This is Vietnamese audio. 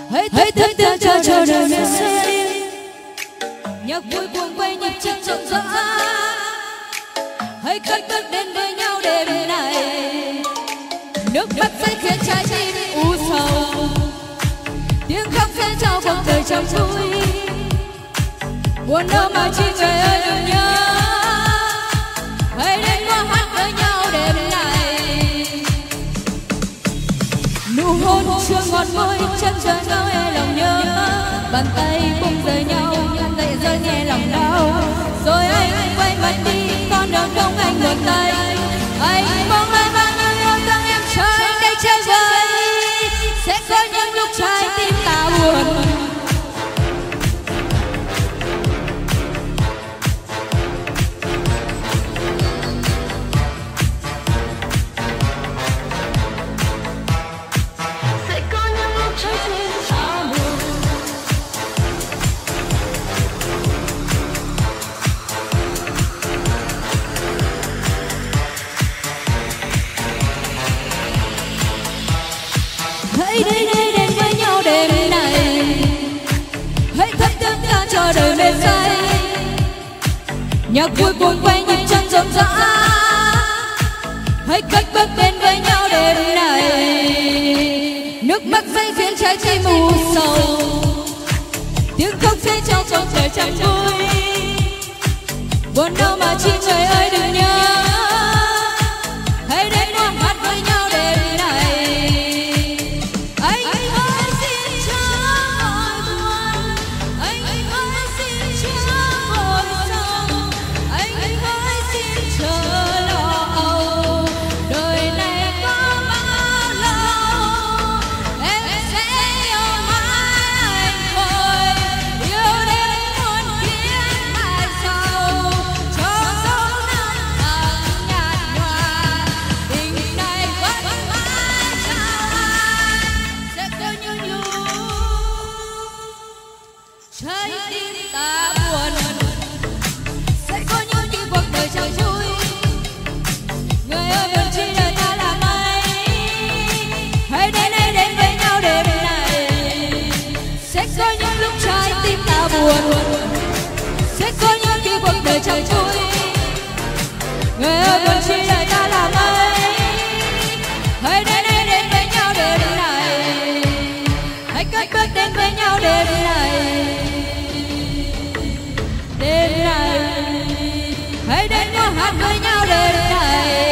hãy thấy thức tương cho đời mình say. Nhạc vui buồn quay nhịp chân rộn rã, hãy cất bước đến với nhau đêm này. Nước mắt sẽ khiến trái tim u sầu, tiếng khóc sẽ trao cuộc đời trong vui. Buồn đâu mà chi người ơi đừng nhớ, hãy đến qua hát với nhau đêm này. Nụ hôn chưa ngọt môi, chân rời nhau e lòng nhớ, bàn tay bung rời nhau, dậy rơi nhẹ lòng đau. Rồi anh quay mặt đi, con đường không anh ngược tay. Anh mong ai bao nhiêu yêu thương em cho anh đây chơi vơi. Sẽ có những lúc trái tim ta buồn, hãy đến với nhau đêm này, hãy thắp thức ta cho đời mê say. Nhạc vui buồn quay nhịp chân rộn rã, hãy cất bước đến với nhau đêm này. Nước mắt sẽ khiến trái tim u sầu, tiếng khóc sẽ cho cuộc đời chẳng vui. Buồn đâu mà chi người ơi đừng nhớ, hãy đến qua hát với nhau đêm này. Anh ơi xin chớ vội buồn, anh ơi xin chớ vội sầu, anh ơi xin chớ lo âu. Đời này có bao lâu em sẽ yêu mãi anh thôi, yêu đến muôn kiếp mai sau. Cho dấu năm tháng nhạt nhòa, tình này vẫn mãi trao anh. Sẽ có những lúc trái tim ta buồn, sẽ có những khi cuộc đời chẳng vui. Người ơi buồn chi đời ta làm ai, hãy đến với nhau đêm này. Sẽ có những lúc trái tim ta buồn, sẽ có những khi cuộc đời chẳng vui. Người ơi buồn chi đời ta làm ai, hãy đến với nhau đêm này. Hãy cất bước đến với nhau đêm này, đêm này. Hãy đến nhau hát với nhau đêm này.